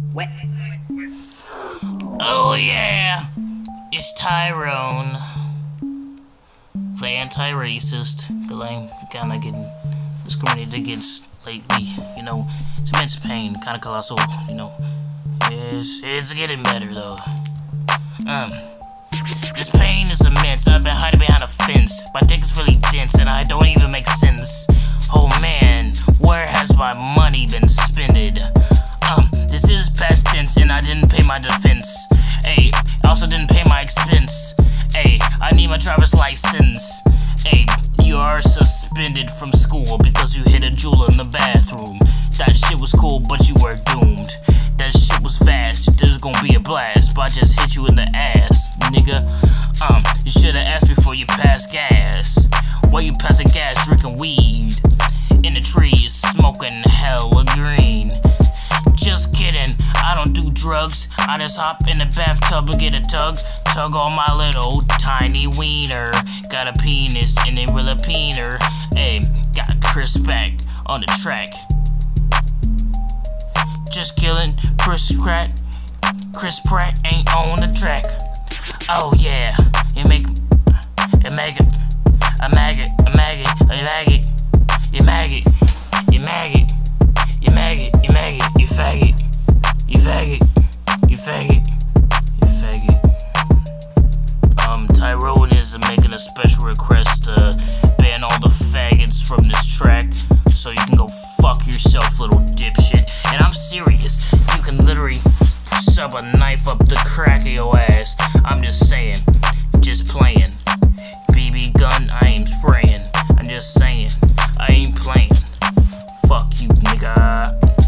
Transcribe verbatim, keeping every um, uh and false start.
What? Oh yeah, it's Tyrone, the anti-racist, cause I'm kinda getting discriminated against lately, you know, it's immense pain, kinda colossal, you know, it's, it's getting better though. Um, this pain is immense, I've been hiding behind a fence, my dick is really dense and I don't even make sense. Oh man, where has my money been spended? Um, this is past tense and I didn't pay my defense. Ayy, I also didn't pay my expense. Ayy, I need my driver's license. Ayy, you are suspended from school because you hit a jeweler in the bathroom. That shit was cool, but you were doomed. That shit was fast, there's gonna be a blast, but I just hit you in the ass, nigga. Um, you should've asked before you passed gas. While you passing gas, drinking weed in the trees, smoking hella green. Just kidding, I don't do drugs. I just hop in the bathtub and get a tug. Tug on my little tiny wiener. Got a penis and it will a peener. Hey, got Chris back on the track. Just killing Chris Pratt. Chris Pratt ain't on the track. Oh yeah, you make a maggot, a maggot, a maggot, a maggot, you maggot, you maggot. You maggot, you maggot, you faggot, you faggot, you faggot, you faggot. Um, Tyrone is making a special request to ban all the faggots from this track, so you can go fuck yourself, little dipshit. And I'm serious, you can literally shove a knife up the crack of your ass. I'm just saying, just playing. B B gun, I ain't spraying. I'm just saying, I ain't playing. Fuck you, nigga.